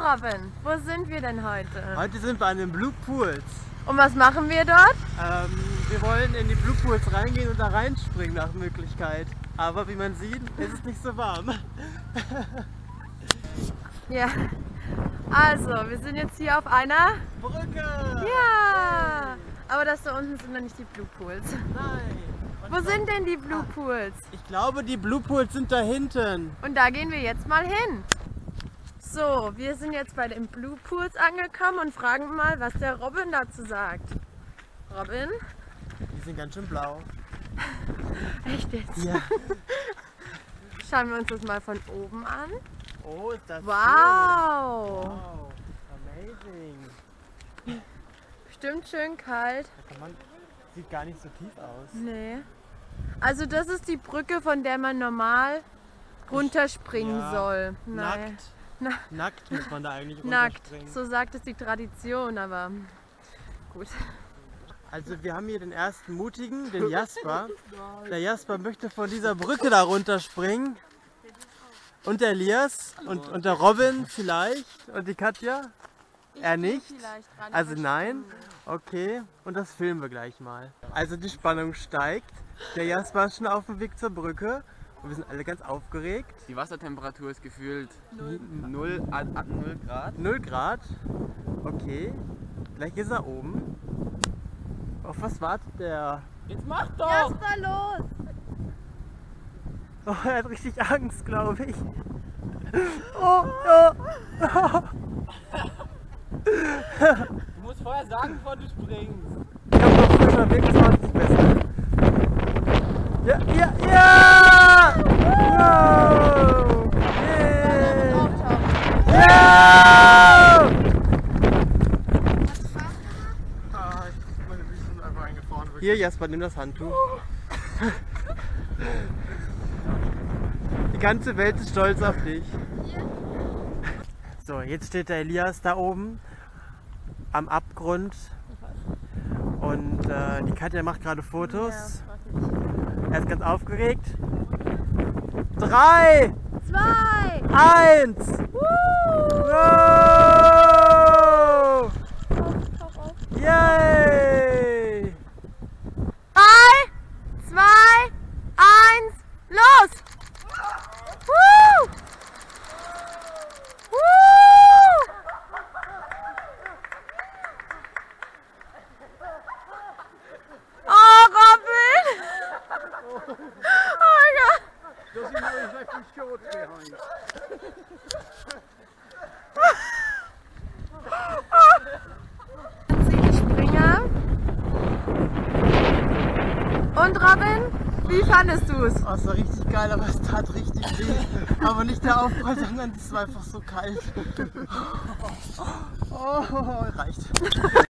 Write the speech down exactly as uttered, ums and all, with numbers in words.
Robin, wo sind wir denn heute? Heute sind wir an den Blue Pools. Und was machen wir dort? Ähm, wir wollen in die Blue Pools reingehen und da reinspringen nach Möglichkeit. Aber wie man sieht, ist es nicht so warm. Ja, also wir sind jetzt hier auf einer Brücke! Ja, aber das da unten sind dann nicht die Blue Pools. Nein! Und Wo sind denn die Blue Pools? Ich glaube, die Blue Pools sind da hinten. Und da gehen wir jetzt mal hin. So, wir sind jetzt bei den Blue Pools angekommen und fragen mal, was der Robin dazu sagt. Robin? Die sind ganz schön blau. Echt jetzt? Ja. Schauen wir uns das mal von oben an. Oh, ist das Wow! schön. Wow! Amazing! Bestimmt schön kalt. Da kann man, sieht gar nicht so tief aus. Nee. Also das ist die Brücke, von der man normal runterspringen Ja, soll. Nein. Nackt. Na, Nackt muss man da eigentlich nackt. runterspringen. So sagt es die Tradition, aber gut. Also wir haben hier den ersten Mutigen, den Jasper. Der Jasper möchte von dieser Brücke da runterspringen. Und der Elias und, und der Robin vielleicht. Und die Katja? Er nicht? Also nein? Okay. Und das filmen wir gleich mal. Also die Spannung steigt. Der Jasper ist schon auf dem Weg zur Brücke. Und wir sind alle ganz aufgeregt. Die Wassertemperatur ist gefühlt null Grad. null Grad. Okay. Gleich ist er oben. Auf was wartet der? Jetzt mach doch! Jasper, los! Oh, er hat richtig Angst, glaube ich. Oh, oh, oh. Du musst vorher sagen, bevor du springst. Ich hab noch frischer Weg, das macht es besser. Ja, ja, ja! Wow! Yeah! Ja! Ah, meine Füße sind einfach eingefroren. Hier, Jasper, nimm das Handtuch. Die ganze Welt ist stolz auf dich. So, jetzt steht der Elias da oben am Abgrund und äh, die Katja macht gerade Fotos. Er ist ganz aufgeregt. Drei, Zwei! eins, wow! Yay! Drei, zwei, eins, los! Woo! Woo! Oh, Robin! Oh mein Gott! Does he know he's left his shorts behind? Die Springer. Und Robin, wie fandest du es? Oh, es war richtig geil, aber es tat richtig weh. Aber nicht der Aufprall, sondern es war einfach so kalt. Oh, reicht.